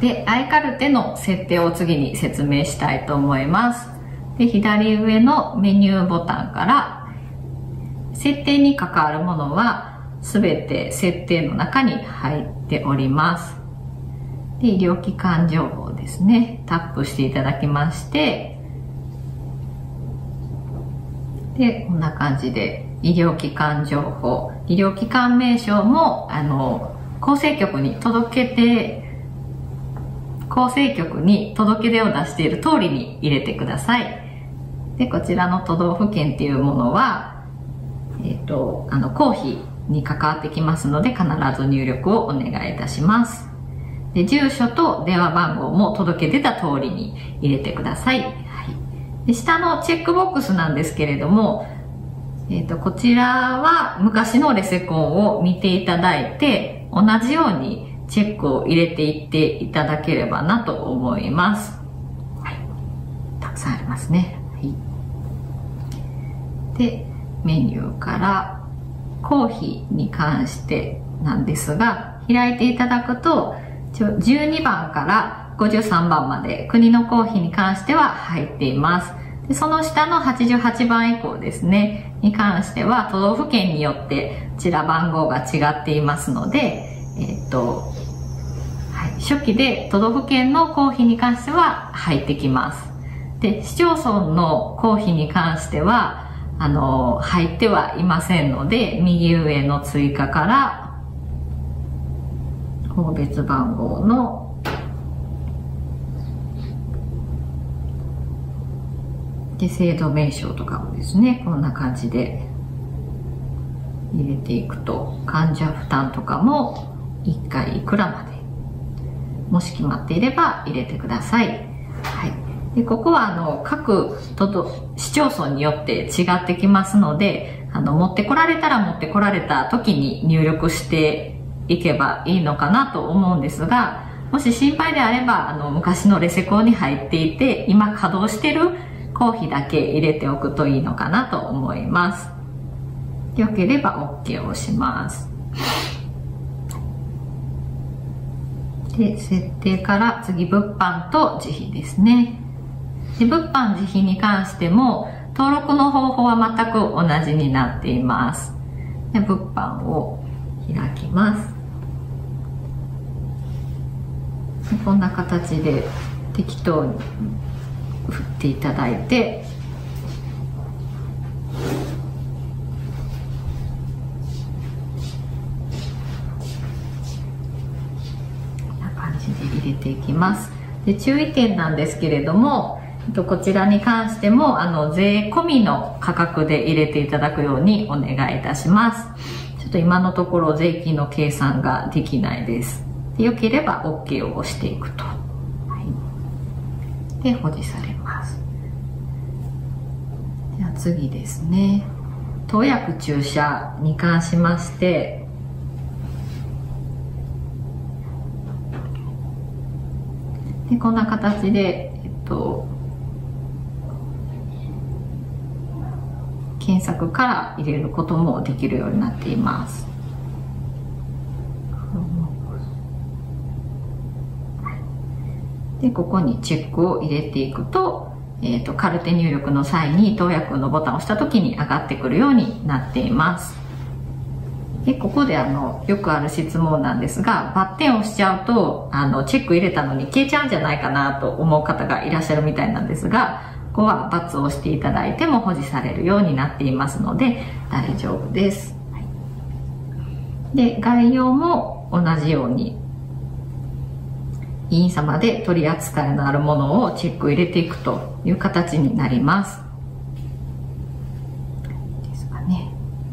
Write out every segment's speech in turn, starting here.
で、アイカルテの設定を次に説明したいと思います。で、左上のメニューボタンから設定に関わるものはすべて設定の中に入っております。で、医療機関情報ですね。タップしていただきまして、で、こんな感じで医療機関情報、医療機関名称も厚生局に届け出を出している通りに入れてください。で、こちらの都道府県っていうものは、公費に関わってきますので、必ず入力をお願いいたします。で、住所と電話番号も届け出た通りに入れてください。はい、で、下のチェックボックスなんですけれども、こちらは昔のレセコンを見ていただいて、同じようにチェックを入れていっていただければなと思います。はい、たくさんありますね。はい、で、メニューから公費に関してなんですが、開いていただくと12番から53番まで国の公費に関しては入っています。で、その下の88番以降ですねに関しては都道府県によってこちら番号が違っていますので、初期で都道府県の公費に関しては入ってきます。で、市町村の公費に関しては入ってはいませんので、右上の追加から法別番号ので、制度名称とかもですね、こんな感じで入れていくと、患者負担とかも1回いくらまで、もし決まっていれば入れてください。はい、で、ここは各市町村によって違ってきますので、持ってこられたら持ってこられた時に入力していけばいいのかなと思うんですが、もし心配であれば昔のレセコンに入っていて今稼働してる公費だけ入れておくといいのかなと思います。よければ OK を押します。で、設定から次物販と自費ですね。で、物販自費に関しても登録の方法は全く同じになっています。で、物販を開きます。で、こんな形で適当に振っていただいて、こんな感じで入れていきます。で、注意点なんですけれども、こちらに関しても税込みの価格で入れていただくようにお願いいたします。ちょっと今のところ税金の計算ができないです。で、よければ OK を押していくと、はい、で、保持されます。では次ですね、投薬注射に関しまして、で、こんな形で検索から入れることもできるようになっています。で、ここにチェックを入れていくと、カルテ入力の際に投薬のボタンを押した時に上がってくるようになっています。で、ここでよくある質問なんですが、バッテンを押しちゃうとチェック入れたのに消えちゃうんじゃないかなと思う方がいらっしゃるみたいなんですが、ここは×を押していただいても保持されるようになっていますので大丈夫です。はい、で、概要も同じように医院様で取り扱いのあるものをチェック入れていくという形になります。ですかね。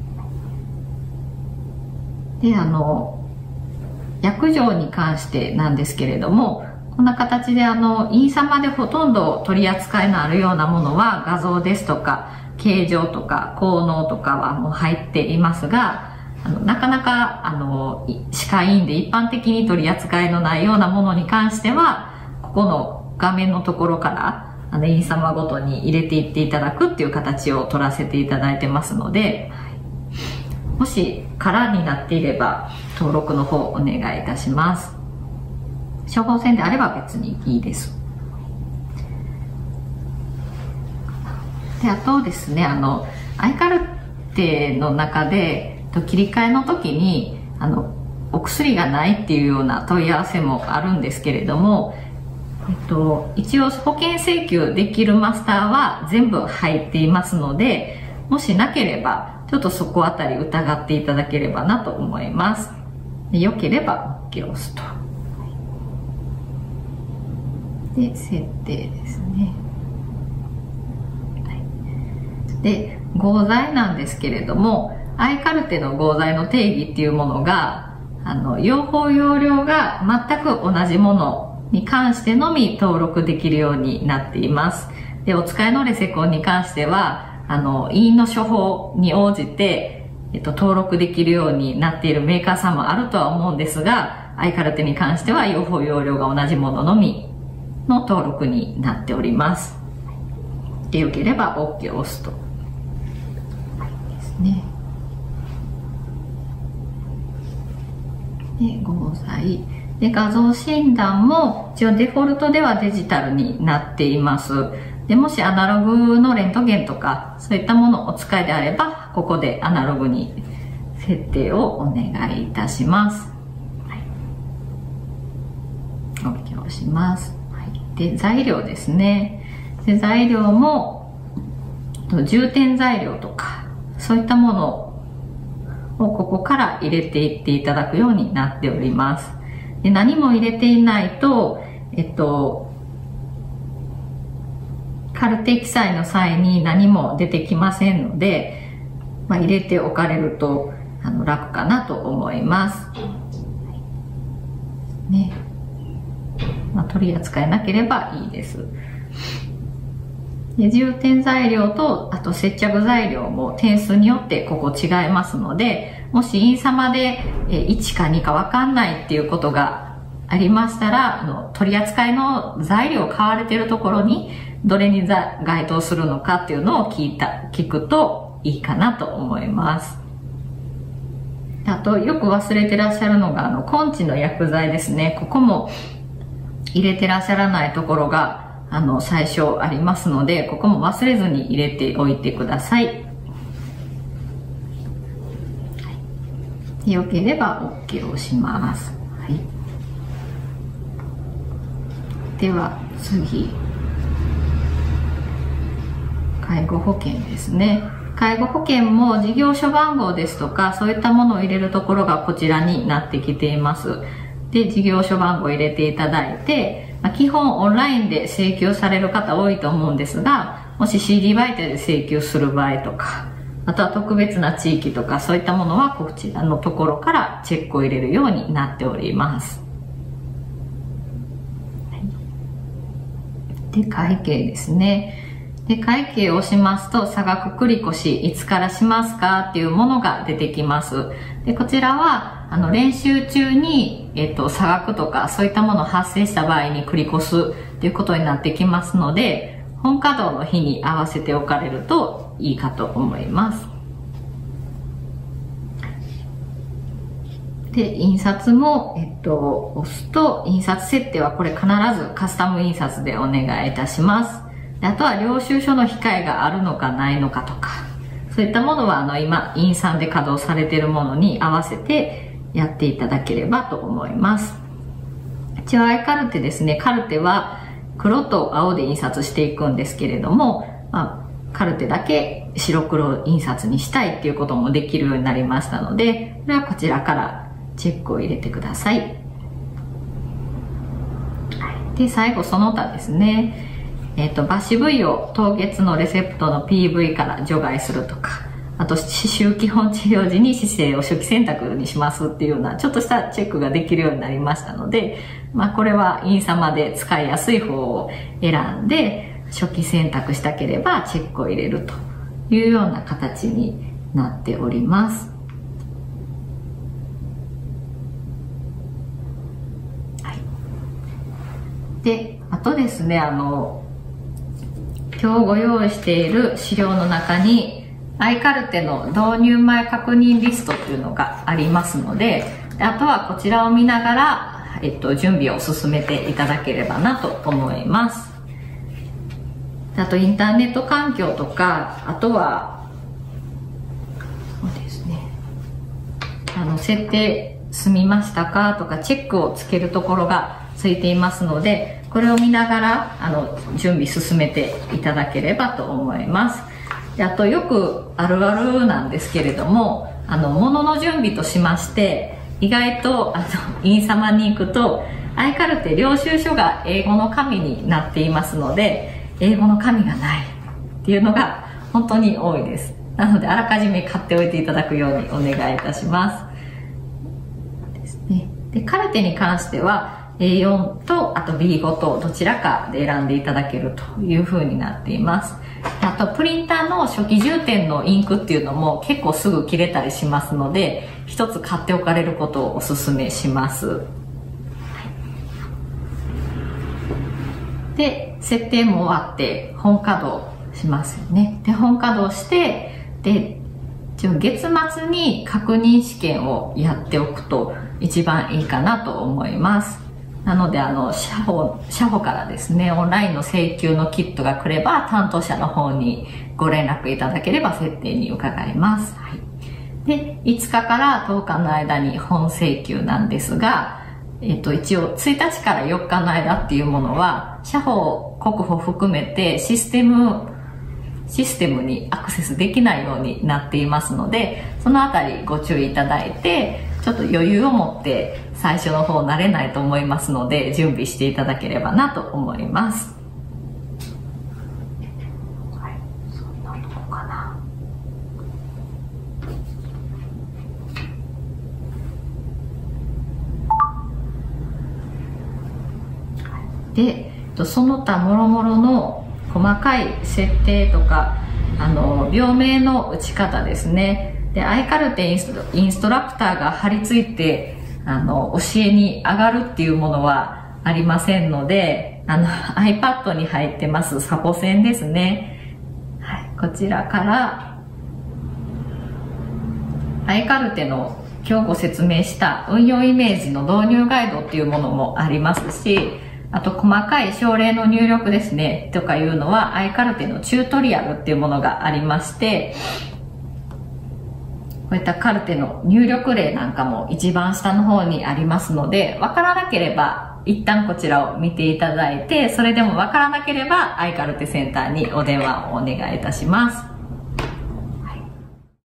で、薬状に関してなんですけれども、こんな形で医院様でほとんど取り扱いのあるようなものは画像ですとか形状とか効能とかはもう入っていますが、なかなか歯科医院で一般的に取り扱いのないようなものに関しては、ここの画面のところから医院様ごとに入れていっていただくっていう形を取らせていただいてますので、もし空になっていれば登録の方お願いいたします。 処方箋であれば別にいいです。で、あとですね、アイカルテの中で切り替えの時にお薬がないっていうような問い合わせもあるんですけれども、一応保険請求できるマスターは全部入っていますので、もしなければちょっとそこあたり疑っていただければなと思います。で、良ければ OK を押すと。で、設定ですね。で、合剤なんですけれども、アイカルテの合剤の定義っていうものが用法用量が全く同じものに関してのみ登録できるようになっています。で、お使いのレセコンに関しては医院の処方に応じて、登録できるようになっているメーカーさんもあるとは思うんですが、アイカルテに関しては用法用量が同じもののみの登録になっております。で、よければ OK を押すと。ですね。で、合剤。で、画像診断も一応デフォルトではデジタルになっています。で、もしアナログのレントゲンとかそういったものをお使いであれば、ここでアナログに設定をお願いいたします。はい、OK を押します。はい、で、材料ですね。で、材料も充填材料とかそういったものをここから入れていっていただくようになっております。で、何も入れていないと、カルテ記載の際に何も出てきませんので、入れておかれると楽かなと思います。ね。取り扱えなければいいです。で、充填材料とあと接着材料も点数によってここ違いますので、もし院様で1か2か分かんないっていうことがありましたら、取り扱いの材料を買われているところにどれに該当するのかっていうのを聞くといいかなと思います。あとよく忘れてらっしゃるのが根治の薬剤ですね。ここも入れてらっしゃらないところが最初ありますので、ここも忘れずに入れておいてください。よければ OK を押します。はい、では次、介護保険ですね。介護保険も事業所番号ですとかそういったものを入れるところがこちらになってきています。で、事業所番号を入れていただいて、基本オンラインで請求される方多いと思うんですが、もし CD 媒体で請求する場合とか、あとは特別な地域とかそういったものはこちらのところからチェックを入れるようになっております。で、会計ですね。で、会計を押しますと、差額繰越いつからしますかっていうものが出てきます。で、こちらは練習中に、差額とかそういったもの発生した場合に繰り越すということになってきますので、本稼働の日に合わせておかれるといいかと思います。で、印刷も、押すと、印刷設定はこれ必ずカスタム印刷でお願いいたします。で、あとは領収書の控えがあるのかないのかとか、そういったものは今、印刷で稼働されているものに合わせてやっていただければと思います。一応アイカルテですね。カルテは黒と青で印刷していくんですけれども、カルテだけ白黒印刷にしたいっていうこともできるようになりましたので、これはこちらからチェックを入れてください。で、最後その他ですね。抜歯部位を当月のレセプトの PV から除外するとか、あと歯周基本治療時に姿勢を初期選択にしますっていうようなちょっとしたチェックができるようになりましたので、これは院様で使いやすい方を選んで初期選択したければチェックを入れるというような形になっております。はい、で、あとですね、今日ご用意している資料の中にアイカルテの導入前確認リストというのがありますので、あとはこちらを見ながら、 準備を進めていただければなと思います。あとインターネット環境とか、あとはそうですね、設定済みましたかとかチェックをつけるところがついていますので、これを見ながら準備進めていただければと思います。であとよくあるあるなんですけれども、物の準備としまして、意外とインサマに行くとアイカルテ領収書が英語の紙になっていますので、英語の紙がないっていうのが本当に多いです。なのであらかじめ買っておいていただくようにお願いいたします。ですね。でカルテに関しては A4 とあと B5 とどちらかで選んでいただけるという風になっています。あとプリンターの初期充填のインクっていうのも結構すぐ切れたりしますので、一つ買っておかれることをおすすめします。で設定も終わって本稼働しますよね。で本稼働して、で月末に確認試験をやっておくと一番いいかなと思います。なので社保からですね、オンラインの請求のキットが来れば担当者の方にご連絡いただければ設定に伺います。はい、で5日から10日の間に本請求なんですが、一応1日から4日の間っていうものは社保国保含めてシステムにアクセスできないようになっていますので、そのあたりご注意いただいて、ちょっと余裕を持って最初の方慣れないと思いますので準備していただければなと思います。はい、そんなとこかな。でその他もろもろの細かい設定とか病名の打ち方ですね。でアイカルテインストラクターが貼り付いて教えに上がるっていうものはありませんので、iPad に入ってますサポ線ですね。はい、こちらからアイカルテの今日ご説明した運用イメージの導入ガイドっていうものもありますし、あと細かい症例の入力ですねとかいうのはアイカルテのチュートリアルっていうものがありまして、こういったカルテの入力例なんかも一番下の方にありますので、わからなければ一旦こちらを見ていただいて、それでもわからなければアイカルテセンターにお電話をお願いいたします。